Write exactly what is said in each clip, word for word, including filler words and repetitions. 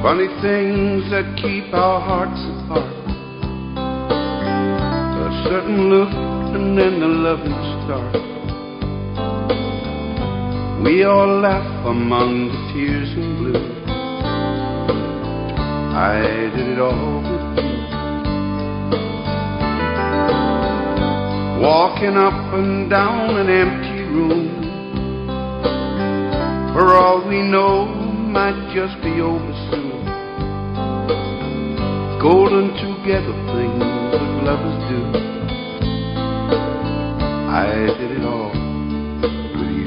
Funny things that keep our hearts apart. A certain look and then the loving start. We all laugh among the tears and blue. I did it all with you. Walking up and down an empty room. For all we know, might just be over soon. Golden together things that lovers do. I did it all with you.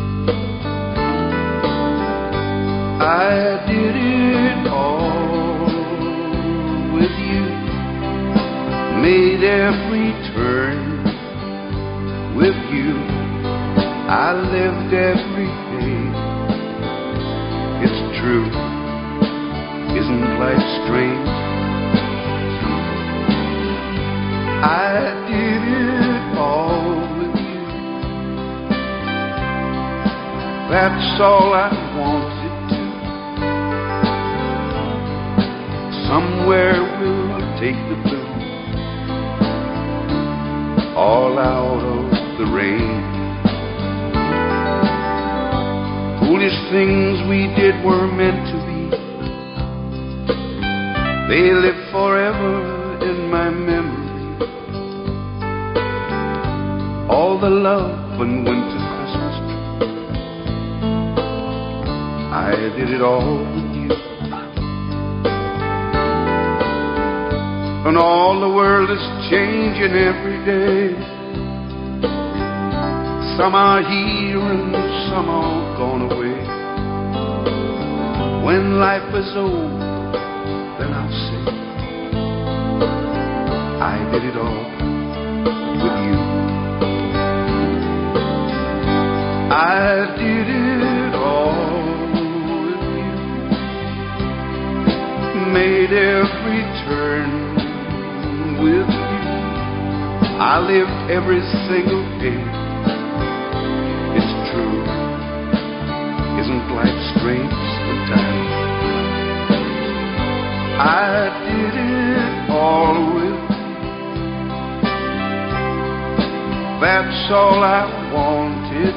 I did it all with you. Made every turn with you. I lived every day. It's true, isn't life strange? I did it all with you. That's all I wanted to. Somewhere we'll take the blue, all out of the rain. Foolish things we did were meant to be. They live forever in my memory. All the love and winter Christmas tree. I did it all with you. And all the world is changing every day. Some are here and some are gone away. When life is old, then I'll say I did it all with you. I did it all with you. Made every turn with you. I lived every single day. It's true, isn't life strange sometimes? I did it all with you. That's all I wanted.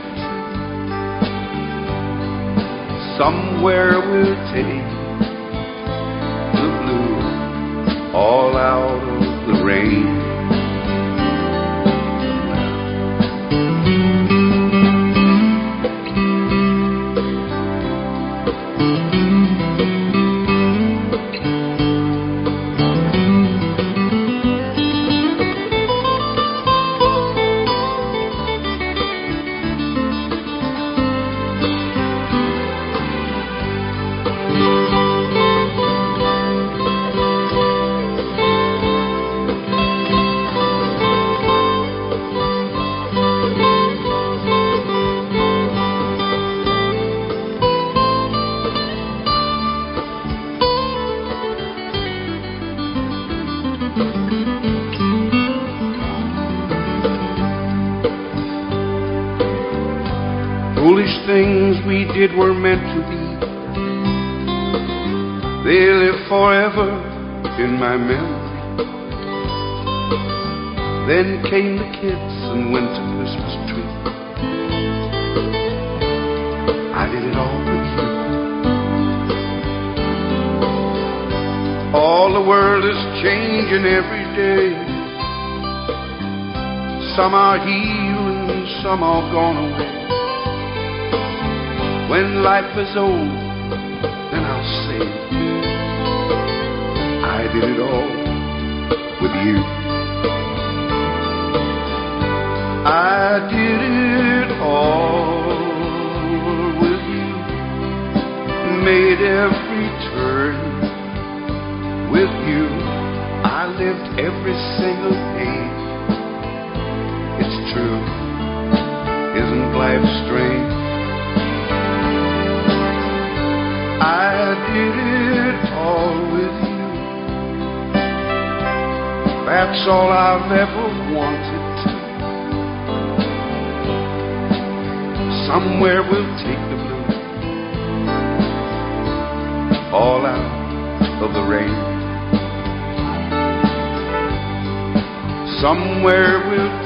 Somewhere we'll take the blue, all out of the rain. Foolish things we did were meant to be. They live forever in my memory. Then came the kids and went to Christmas tree. I did it all with you. All the world is changing every day. Some are here and some are gone away. When life is old, then I'll say I did it all with you. I did it all with you. Made every turn with you. I lived every single day. It's true, isn't life strange? I did it all with you. That's all I've ever wanted to. Somewhere we'll take the blue, all out of the rain. Somewhere we'll